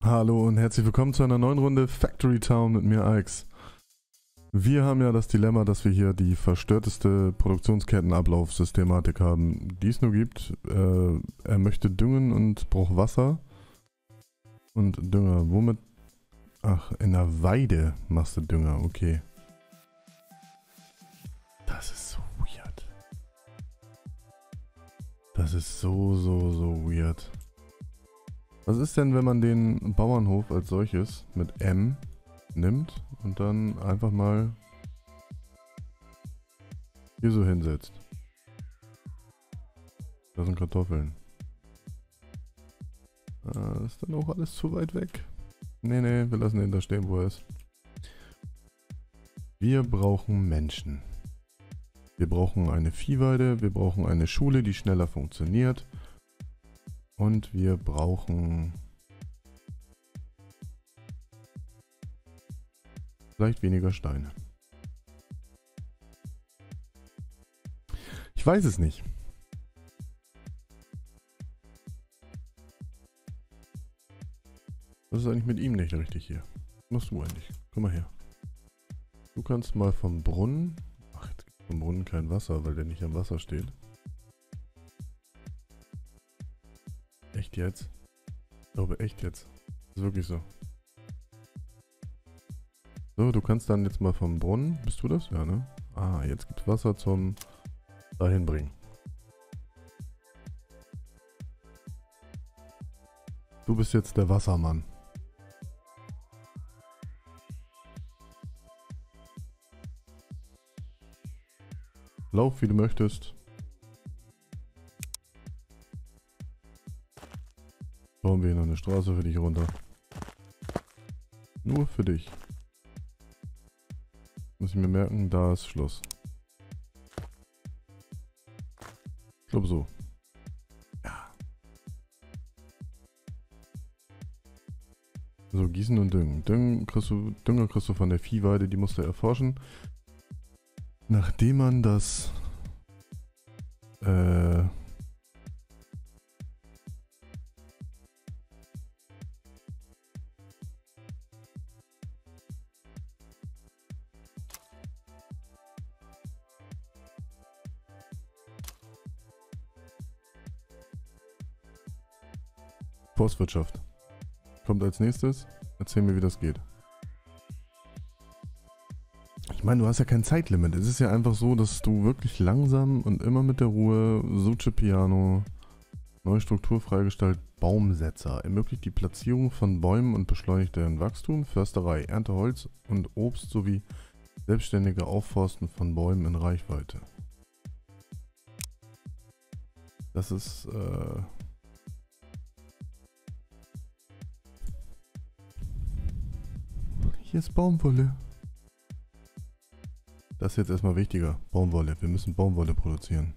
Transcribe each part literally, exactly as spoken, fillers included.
Hallo und herzlich willkommen zu einer neuen Runde Factory Town mit mir, Alex. Wir haben ja das Dilemma, dass wir hier die verstörteste Produktionskettenablaufsystematik haben, die es nur gibt. Äh, er möchte düngen und braucht Wasser. Und Dünger, womit? Ach, in der Weide machst du Dünger, okay. Das ist so weird. Das ist so, so, so weird. Was ist denn, wenn man den Bauernhof als solches mit M nimmt und dann einfach mal hier so hinsetzt? Das sind Kartoffeln. Ah, ist dann auch alles zu weit weg? Nee, nee, wir lassen den da stehen, wo er ist. Wir brauchen Menschen. Wir brauchen eine Viehweide, wir brauchen eine Schule, die schneller funktioniert. Und wir brauchen vielleicht weniger Steine. Ich weiß es nicht. Was ist eigentlich mit ihm nicht richtig hier? Was machst du eigentlich? Komm mal her. Du kannst mal vom Brunnen... Ach, jetzt gibt vom Brunnen kein Wasser, weil der nicht am Wasser steht. Echt jetzt? Ich glaube echt jetzt. Das ist wirklich so. So, du kannst dann jetzt mal vom Brunnen... Bist du das? Ja, ne? Ah, jetzt gibt Wasser zum dahin bringen. Du bist jetzt der Wassermann. Lauf, wie du möchtest. Bauen wir noch eine Straße für dich runter. Nur für dich. Muss ich mir merken, da ist Schluss. Ich glaube so. Ja. So, gießen und düngen. Düngen kriegst du, Dünger kriegst du von der Viehweide, die musst du erforschen. Nachdem man das äh, Forstwirtschaft kommt als nächstes. Erzähl mir, wie das geht. Ich meine, du hast ja kein Zeitlimit. Es ist ja einfach so, dass du wirklich langsam und immer mit der Ruhe, Suche Piano, neue Struktur freigestellt, Baumsetzer, ermöglicht die Platzierung von Bäumen und beschleunigt deren Wachstum, Försterei, Ernte Holz und Obst sowie selbstständige Aufforsten von Bäumen in Reichweite. Das ist, äh... Hier ist Baumwolle. Das ist jetzt erstmal wichtiger. Baumwolle. Wir müssen Baumwolle produzieren.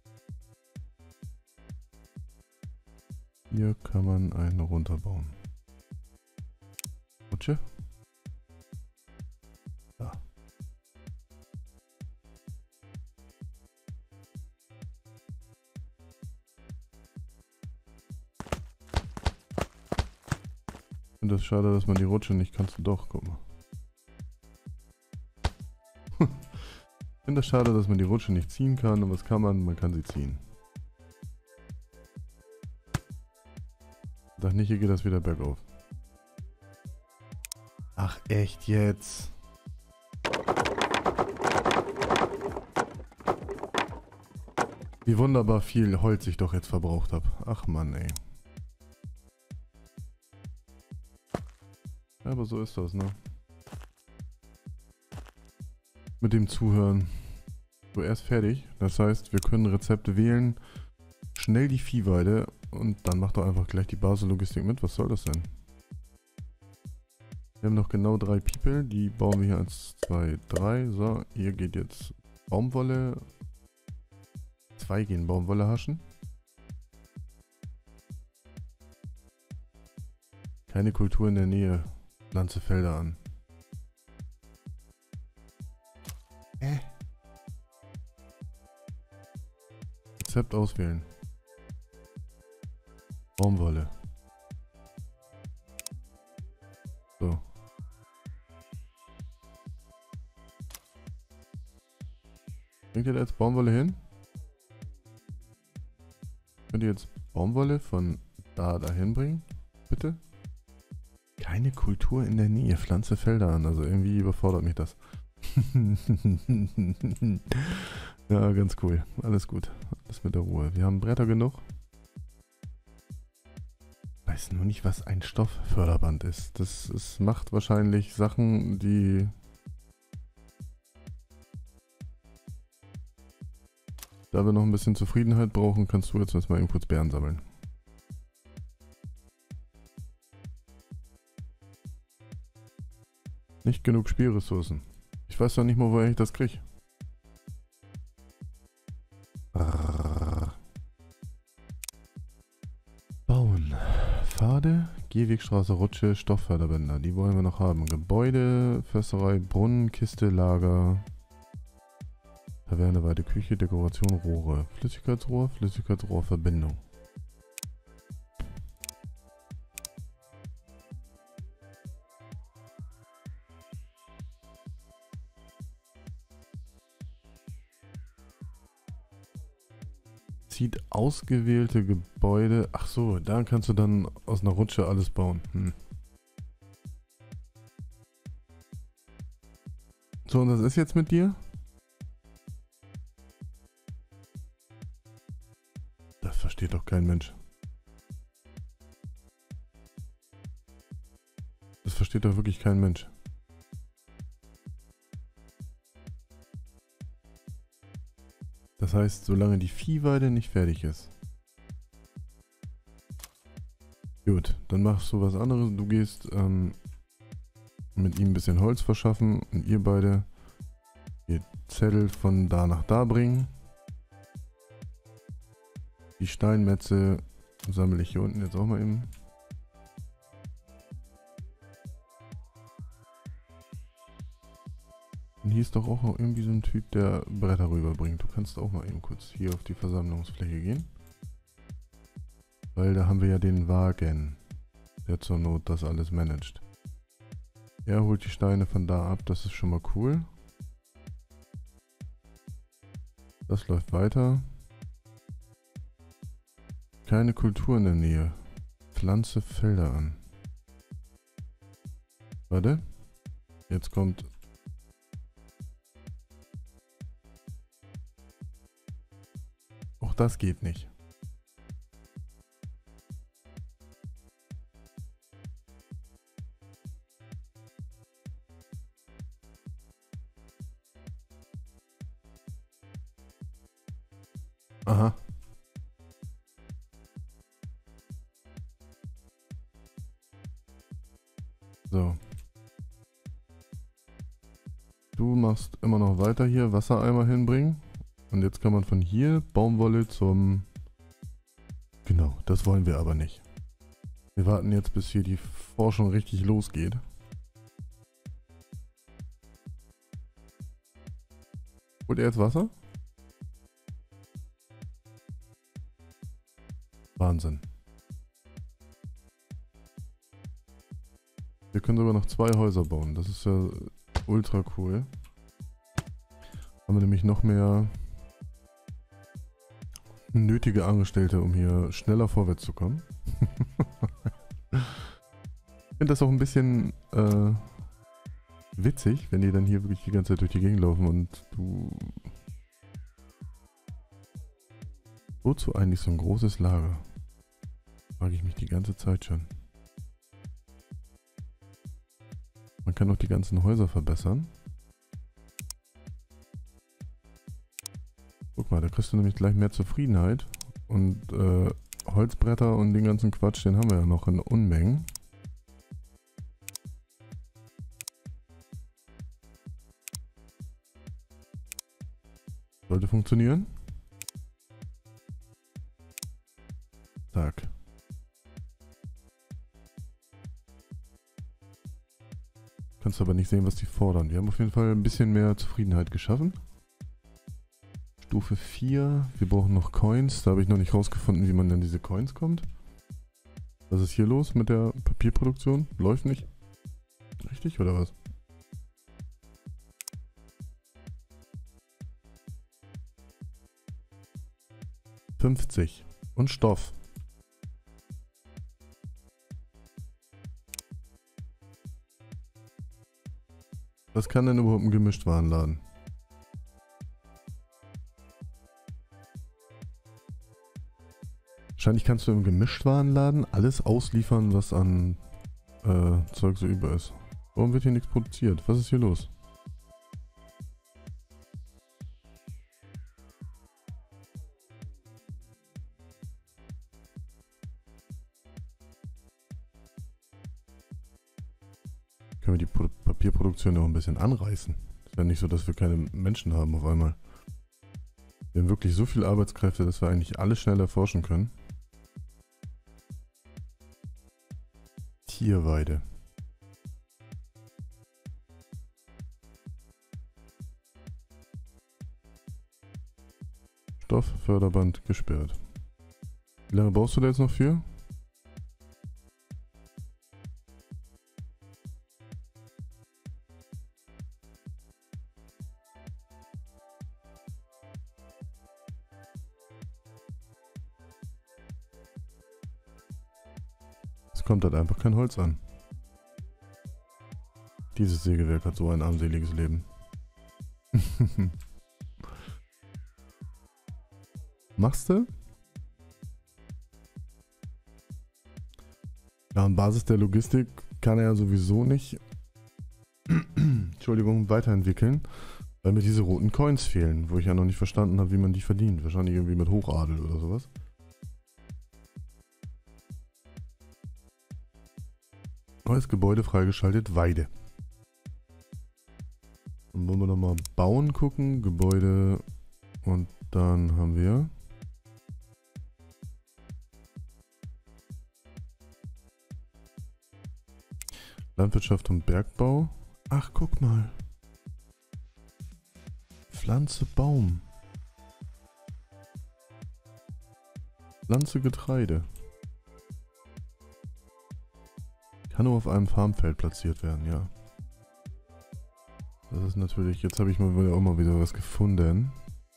Hier kann man eine runterbauen. Rutsche. Da. Ich finde das schade, dass man die Rutsche nicht kannst du doch. Guck mal. Ich finde das schade, dass man die Rutsche nicht ziehen kann, aber was kann man? Man kann sie ziehen. Sag nicht, hier geht das wieder bergauf. Ach, echt jetzt? Wie wunderbar viel Holz ich doch jetzt verbraucht habe. Ach Mann, ey. Ja, aber so ist das, ne? Mit dem Zuhören. So, erst fertig. Das heißt, wir können Rezepte wählen, schnell die Viehweide und dann macht doch einfach gleich die Basislogistik mit. Was soll das denn? Wir haben noch genau drei People. Die bauen wir hier eins, zwei, drei. So, hier geht jetzt Baumwolle. Zwei gehen Baumwolle haschen. Keine Kultur in der Nähe. Pflanze Felder an. Äh. Rezept auswählen. Baumwolle. ihr da jetzt Baumwolle hin? Könnt ihr jetzt Baumwolle von da dahin bringen? Bitte? Keine Kultur in der Nähe. Pflanze Felder an. Also irgendwie überfordert mich das. Ja, ganz cool. Alles gut. Alles mit der Ruhe. Wir haben Bretter genug. Weiß nur nicht, was ein Stoffförderband ist. Das, das macht wahrscheinlich Sachen, die... Da wir noch ein bisschen Zufriedenheit brauchen, kannst du jetzt erstmal eben kurz Beeren sammeln. Nicht genug Spielressourcen. Ich weiß doch nicht mal, woher ich das kriege. Bauen. Pfade, Gehwegstraße, Rutsche, Stoffförderbänder. Die wollen wir noch haben. Gebäude, Försterei, Brunnen, Kiste, Lager. Taverne, Weide, Küche, Dekoration, Rohre. Flüssigkeitsrohr, Flüssigkeitsrohrverbindung. Zieht ausgewählte Gebäude. Ach so, da kannst du dann aus einer Rutsche alles bauen. Hm. So, und was ist jetzt mit dir? Das versteht doch kein Mensch. Das versteht doch wirklich kein Mensch. Das heißt, solange die Viehweide nicht fertig ist. Gut, dann machst du was anderes. Du gehst ähm, mit ihm ein bisschen Holz verschaffen und ihr beide die Zettel von da nach da bringen. Die Steinmetze sammle ich hier unten jetzt auch mal eben. Und hier ist doch auch noch irgendwie so ein Typ, der Bretter rüberbringt. Du kannst auch mal eben kurz hier auf die Versammlungsfläche gehen. Weil da haben wir ja den Wagen, der zur Not das alles managt. Er holt die Steine von da ab, das ist schon mal cool. Das läuft weiter. Keine Kultur in der Nähe. Pflanze Felder an. Warte. Jetzt kommt... Auch das geht nicht. Aha. So. Du machst immer noch weiter hier, Wassereimer hinbringen. Und jetzt kann man von hier Baumwolle zum... Genau, das wollen wir aber nicht. Wir warten jetzt, bis hier die Forschung richtig losgeht. Holt er jetzt Wasser? Wahnsinn. Wir können sogar noch zwei Häuser bauen. Das ist ja ultra cool. Haben wir nämlich noch mehr nötige Angestellte, um hier schneller vorwärts zu kommen. Ich finde das auch ein bisschen äh, witzig, wenn die dann hier wirklich die ganze Zeit durch die Gegend laufen und du... Wozu eigentlich so ein großes Lager? Frage ich mich die ganze Zeit schon. Man kann auch die ganzen Häuser verbessern. Guck mal, da kriegst du nämlich gleich mehr Zufriedenheit. Und äh, Holzbretter und den ganzen Quatsch, den haben wir ja noch in Unmengen. Sollte funktionieren. Zack. Kannst aber nicht sehen, was die fordern. Wir haben auf jeden Fall ein bisschen mehr Zufriedenheit geschaffen. Stufe vier. Wir brauchen noch Coins. Da habe ich noch nicht rausgefunden, wie man an diese Coins kommt. Was ist hier los mit der Papierproduktion? Läuft nicht? Richtig oder was? fünfzig. Und Stoff. Was kann denn überhaupt ein Gemischtwarenladen? Wahrscheinlich kannst du im Gemischtwarenladen alles ausliefern, was an äh, Zeug so über ist. Warum wird hier nichts produziert? Was ist hier los? Können wir die Pro- Papierproduktion noch ein bisschen anreißen? Ist ja nicht so, dass wir keine Menschen haben auf einmal. Wir haben wirklich so viele Arbeitskräfte, dass wir eigentlich alles schnell erforschen können. Tierweide. Stoffförderband gesperrt. Wie lange brauchst du da jetzt noch für? Es kommt halt einfach kein Holz an. Dieses Sägewerk hat so ein armseliges Leben. Machst du? Ja, an Basis der Logistik kann er ja sowieso nicht Entschuldigung, weiterentwickeln, weil mir diese roten Coins fehlen, wo ich ja noch nicht verstanden habe, wie man die verdient. Wahrscheinlich irgendwie mit Hochadel oder sowas. Neues Gebäude freigeschaltet, Weide. Dann wollen wir nochmal bauen gucken, Gebäude und dann haben wir Landwirtschaft und Bergbau. Ach, guck mal. Pflanze, Baum. Pflanze, Getreide. Kann nur auf einem Farmfeld platziert werden, ja. Das ist natürlich, jetzt habe ich mal wieder auch mal wieder was gefunden.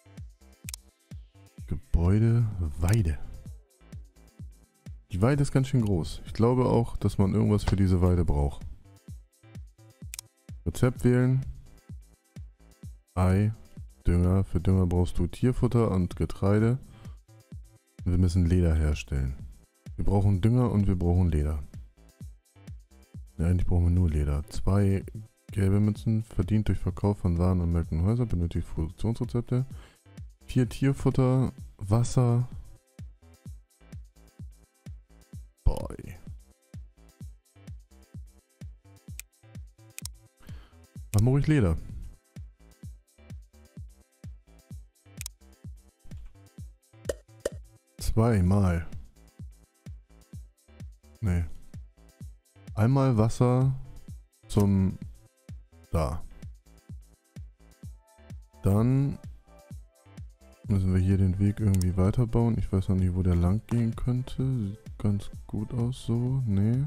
Gebäude, Weide. Die Weide ist ganz schön groß. Ich glaube auch, dass man irgendwas für diese Weide braucht. Rezept wählen. Ei, Dünger. Für Dünger brauchst du Tierfutter und Getreide. Wir müssen Leder herstellen. Wir brauchen Dünger und wir brauchen Leder. Ja, eigentlich brauchen wir nur Leder. Zwei gelbe Münzen, verdient durch Verkauf von Waren und Märkten und Häusern, benötigt Produktionsrezepte. Vier Tierfutter, Wasser. Boy. Dann brauche ich Leder. Zweimal. Nee. Einmal Wasser zum da. Dann müssen wir hier den Weg irgendwie weiterbauen. Ich weiß noch nicht, wo der lang gehen könnte. Sieht ganz gut aus so. Nee.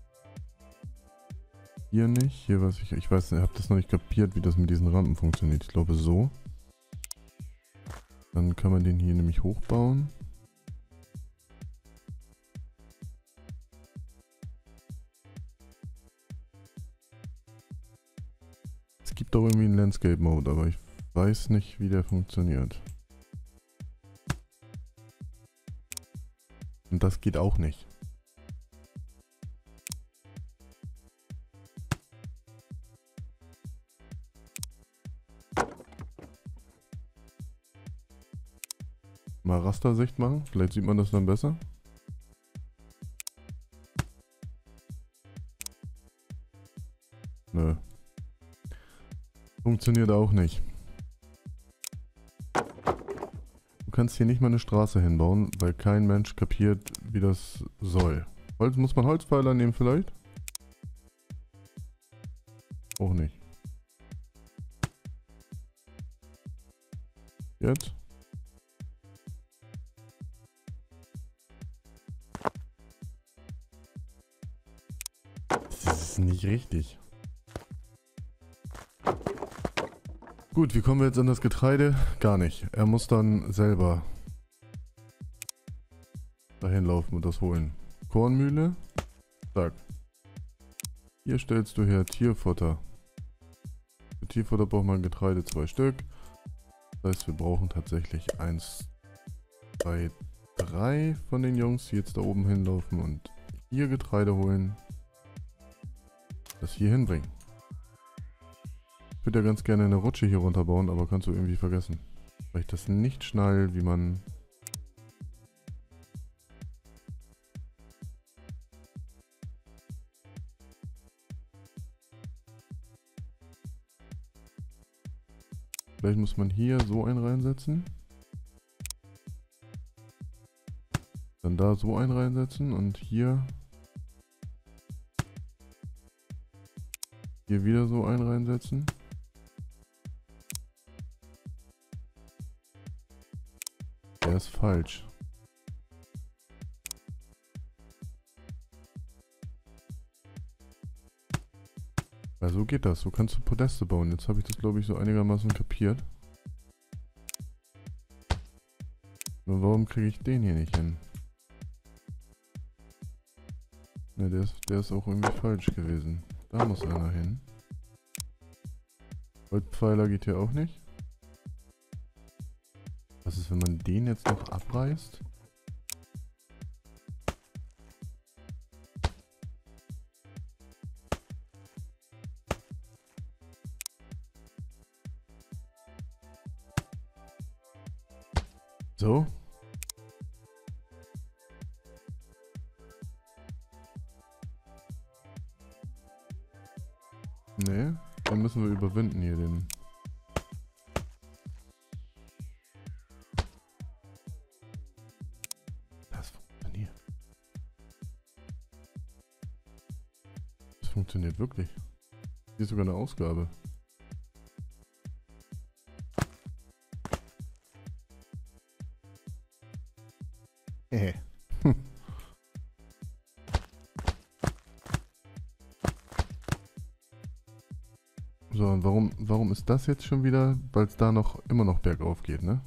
Hier nicht. Hier weiß ich. Ich weiß nicht, ich habe das noch nicht kapiert, wie das mit diesen Rampen funktioniert. Ich glaube so. Dann kann man den hier nämlich hochbauen. Es gibt auch irgendwie einen Landscape-Mode, aber ich weiß nicht, wie der funktioniert. Und das geht auch nicht. Mal Rastersicht machen, vielleicht sieht man das dann besser. Nö. Funktioniert auch nicht. Du kannst hier nicht mal eine Straße hinbauen, weil kein Mensch kapiert, wie das soll. Holz, muss man Holzpfeiler nehmen vielleicht? Auch nicht. Jetzt? Das ist nicht richtig. Gut, wie kommen wir jetzt an das Getreide? Gar nicht. Er muss dann selber dahin laufen und das holen. Kornmühle. Zack. Hier stellst du her Tierfutter. Für Tierfutter braucht man Getreide zwei Stück. Das heißt, wir brauchen tatsächlich eins, zwei, drei von den Jungs, die jetzt da oben hinlaufen und hier Getreide holen. Das hier hinbringen. Ich würde ja ganz gerne eine Rutsche hier runterbauen, aber kannst du irgendwie vergessen. Weil ich das nicht schnall, wie man... Vielleicht muss man hier so einen reinsetzen. Dann da so einen reinsetzen und hier... Hier wieder so einen reinsetzen. Der ist falsch. Ja, so geht das. So kannst du Podeste bauen. Jetzt habe ich das, glaube ich, so einigermaßen kapiert. Nur warum kriege ich den hier nicht hin? Ne, der ist, der ist auch irgendwie falsch gewesen. Da muss einer hin. Goldpfeiler geht hier auch nicht. Was ist, wenn man den jetzt noch abreißt? So. Nee, den müssen wir überwinden hier, den. Das funktioniert. Das funktioniert wirklich. Hier ist sogar eine Ausgabe. Äh. So, und warum, warum ist das jetzt schon wieder? Weil es da noch immer noch bergauf geht, ne?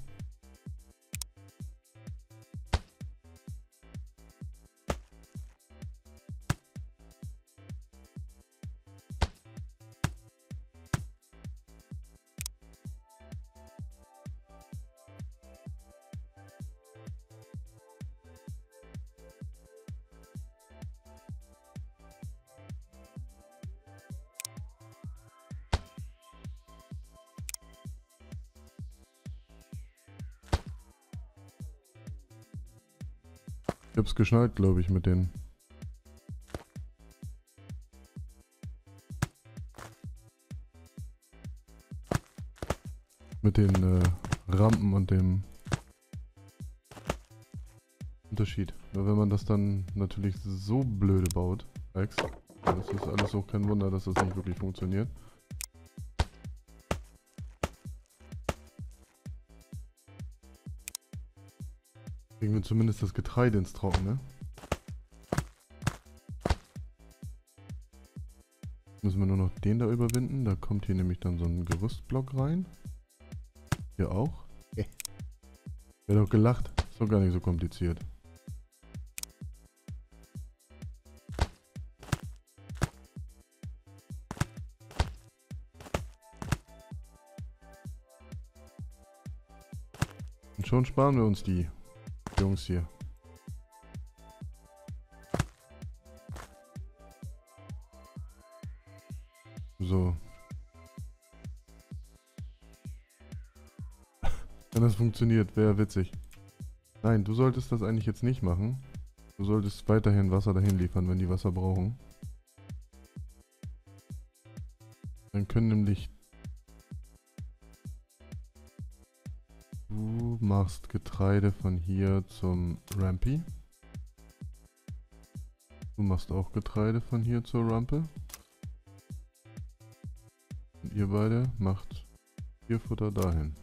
Ich hab's geschnallt, glaube ich, mit den... Mit den äh, Rampen und dem Unterschied. Nur wenn man das dann natürlich so blöde baut, Alex, dann ist das alles auch kein Wunder, dass das nicht wirklich funktioniert. Kriegen wir zumindest das Getreide ins Trockene. Müssen wir nur noch den da überwinden. Da kommt hier nämlich dann so ein Gerüstblock rein. Hier auch. Äh. Wäre doch gelacht. Ist doch gar nicht so kompliziert. Und schon sparen wir uns die Jungs hier. So. Wenn das funktioniert, wäre witzig. Nein, du solltest das eigentlich jetzt nicht machen. Du solltest weiterhin Wasser dahin liefern, wenn die Wasser brauchen. Dann können nämlich... Du machst Getreide von hier zum Rampy. Du machst auch Getreide von hier zur Rampe. Und ihr beide macht Tierfutter dahin.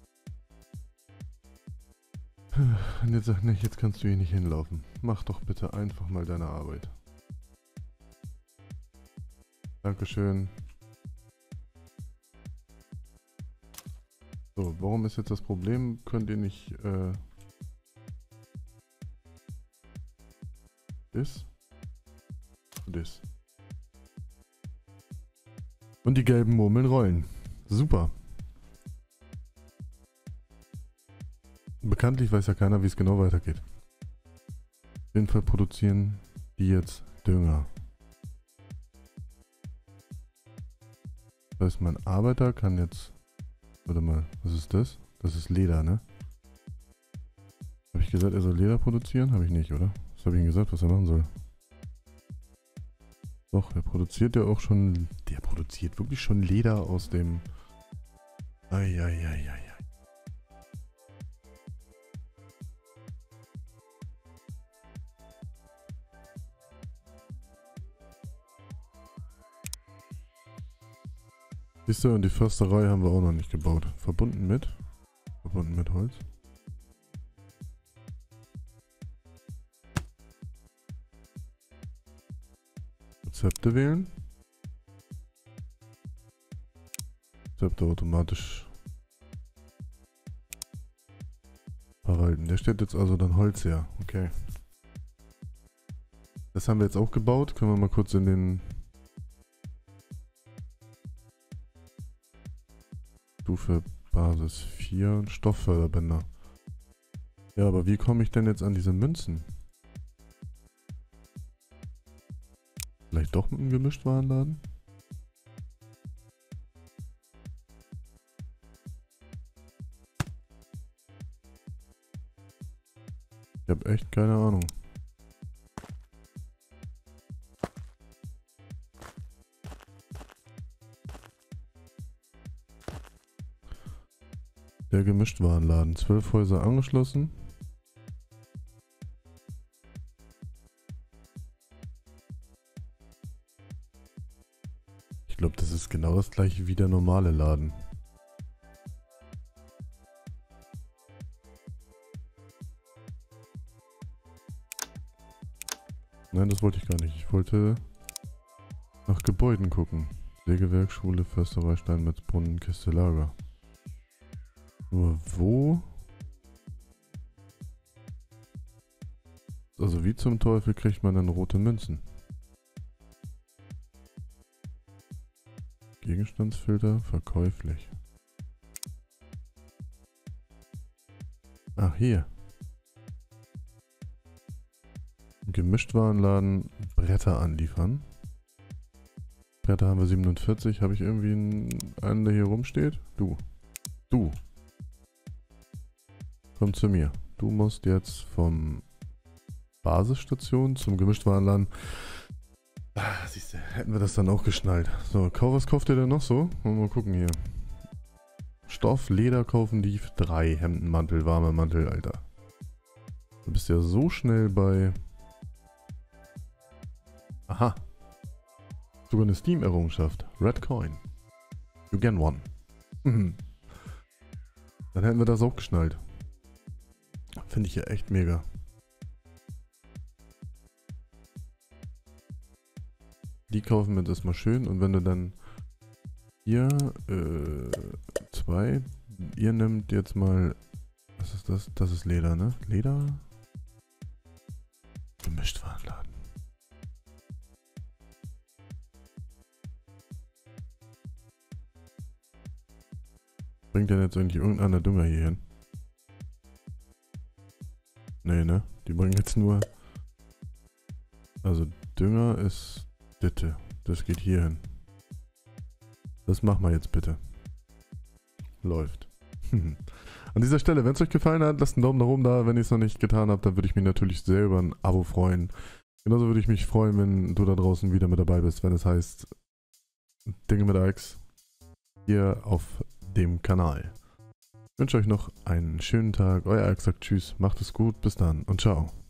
Und jetzt sagt nicht, jetzt kannst du hier nicht hinlaufen. Mach doch bitte einfach mal deine Arbeit. Dankeschön. So, warum ist jetzt das Problem? Könnt ihr nicht, äh Das. Das. Und die gelben Murmeln rollen. Super. Bekanntlich weiß ja keiner, wie es genau weitergeht. Auf jeden Fall produzieren die jetzt Dünger. Das heißt, mein Arbeiter kann jetzt... Warte mal, was ist das? Das ist Leder, ne? Habe ich gesagt, er soll Leder produzieren? Habe ich nicht, oder? Was habe ich ihm gesagt, was er machen soll? Doch, er produziert ja auch schon... Der produziert wirklich schon Leder aus dem... Eieieiei. Siehst du, und die Försterei haben wir auch noch nicht gebaut. Verbunden mit? Verbunden mit Holz. Rezepte wählen. Rezepte automatisch verwalten. Der stellt jetzt also dann Holz her. Okay. Das haben wir jetzt auch gebaut. Können wir mal kurz in den... Stufe Basis vier Stoffförderbänder. Ja, aber wie komme ich denn jetzt an diese Münzen? Vielleicht doch mit einem Gemischtwarenladen? Ich habe echt keine Ahnung. Der Gemischtwarenladen. Zwölf Häuser angeschlossen. Ich glaube, das ist genau das gleiche wie der normale Laden. Nein, das wollte ich gar nicht. Ich wollte nach Gebäuden gucken. Sägewerk, Schule, Försterei, Steinmetz, Brunnen, Kiste, Lager. Nur wo? Also wie zum Teufel kriegt man dann rote Münzen? Gegenstandsfilter, verkäuflich. Ach, hier. Gemischtwarenladen, Bretter anliefern. Bretter haben wir siebenundvierzig. Habe ich irgendwie einen, einen, der hier rumsteht? Du. Du. Komm zu mir. Du musst jetzt vom Basisstation zum Gemischtwarenladen. Ah, siehst du, hätten wir das dann auch geschnallt. So, was kauft ihr denn noch so? Mal gucken hier. Stoff, Leder kaufen die drei. Hemden, Mantel, warme Mantel, Alter. Du bist ja so schnell bei... Aha. Sogar eine Steam-Errungenschaft. Red Coin. You get one. Mhm. Dann hätten wir das auch geschnallt. Finde ich ja echt mega. Die kaufen wir jetzt erstmal schön und wenn du dann hier äh, zwei, ihr nehmt jetzt mal, was ist das? Das ist Leder, ne? Leder? Gemischtwarenladen. Bringt denn jetzt irgendwie irgendeiner Dünger hier hin? Nee, ne? Die bringen jetzt nur... Also Dünger ist... Bitte. Das geht hier hin. Das machen wir jetzt bitte. Läuft. An dieser Stelle, wenn es euch gefallen hat, lasst einen Daumen nach oben da. Wenn ihr es noch nicht getan habt, dann würde ich mich natürlich sehr über ein Abo freuen. Genauso würde ich mich freuen, wenn du da draußen wieder mit dabei bist, wenn es heißt Dinge mit Alex hier auf dem Kanal. Ich wünsche euch noch einen schönen Tag. Euer Alex sagt Tschüss, macht es gut, bis dann und ciao.